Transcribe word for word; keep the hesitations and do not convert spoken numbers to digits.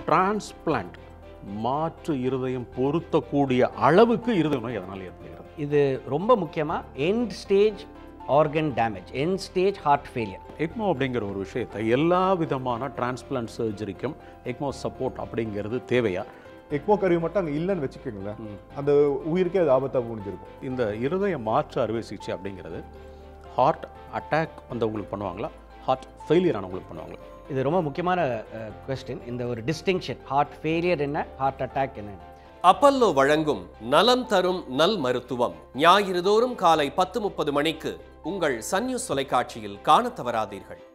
Transplant மாற்று இருதயம் பொருத்தக்கூடிய அளவுக்கு இருதய நோய் அதனால் ஏற்படுகிறது. இது ரொம்ப முக்கியமாக end stage organ damage, end stage heart failure. ECMO அப்படிங்கிற ஒரு விஷயத்தை எல்லா விதமான டிரான்ஸ்பிளான்ட் சர்ஜரிக்கும் எக்மோ சப்போர்ட் அப்படிங்கிறது தேவையா? எக்மோ கருவி மட்டும் அங்கே இல்லைன்னு வச்சுக்கோங்களேன், அந்த உயிருக்கே அது ஆபத்தாக முடிஞ்சிருக்கும். இந்த இருதய மாற்று அறுவை சிகிச்சை அப்படிங்கிறது ஹார்ட் அட்டாக் வந்தவங்களுக்கு பண்ணுவாங்களா, ஹார்ட் ஃபெயிலியர் ஆனவங்களுக்கு பண்ணுவாங்களா? இது ரொம்ப முக்கியமான கொஸ்டின். இந்த ஒரு டிஸ்டிங்ஷன், ஹார்ட் ஃபெயிலியர் என்ன, ஹார்ட் அட்டாக் என்ன. அப்பல்லோ வழங்கும் நலம் தரும் நல் மருத்துவம் ஞாயிறு தோறும் காலை பத்து முப்பது மணிக்கு உங்கள் சன் நியூஸ் தொலைக்காட்சியில் காணத் தவறாதீர்கள்.